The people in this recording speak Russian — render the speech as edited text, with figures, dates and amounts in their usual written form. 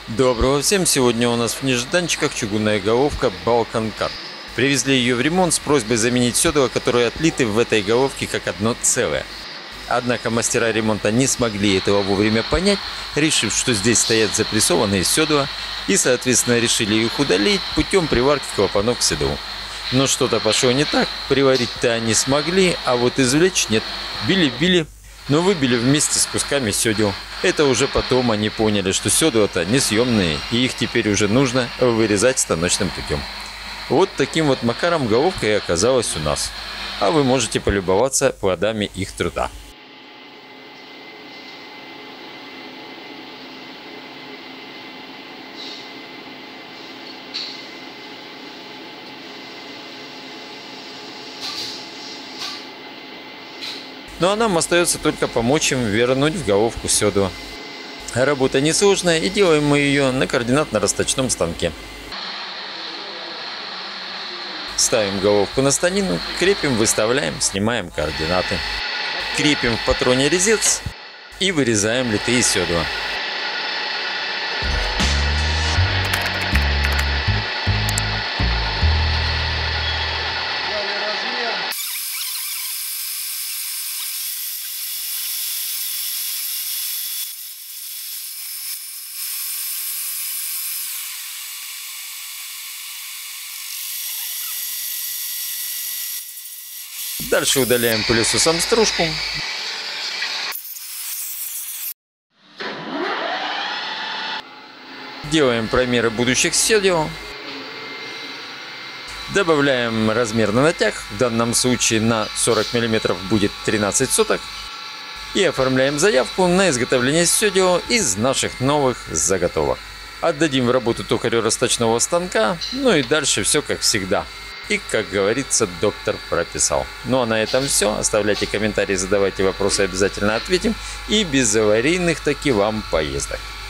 Доброго всем! Сегодня у нас в Нежданчиках чугунная головка Балканкар. Привезли ее в ремонт с просьбой заменить седла, которые отлиты в этой головке как одно целое. Однако мастера ремонта не смогли этого вовремя понять, решив, что здесь стоят запрессованные седла, и соответственно решили их удалить путем приварки клапанов к седлу. Но что-то пошло не так, приварить-то они смогли, а вот извлечь нет. Били, но выбили вместе с кусками седел. Это уже потом они поняли, что седла-то несъемные, и их теперь уже нужно вырезать станочным путем. Вот таким вот макаром головка и оказалась у нас. А вы можете полюбоваться плодами их труда. Ну а нам остается только помочь им вернуть в головку седла. Работа несложная, и делаем мы ее на координатно-расточном станке. Ставим головку на станину, крепим, выставляем, снимаем координаты. Крепим в патроне резец и вырезаем литые седла. Дальше удаляем пылесосом стружку. Делаем промеры будущих седел. Добавляем размер на натяг. В данном случае на 40 мм будет 13 соток. И оформляем заявку на изготовление седел из наших новых заготовок. Отдадим в работу токарю расточного станка. Ну и дальше все как всегда. И, как говорится, доктор прописал. Ну а на этом все. Оставляйте комментарии, задавайте вопросы, обязательно ответим. И без аварийных таки вам поездок.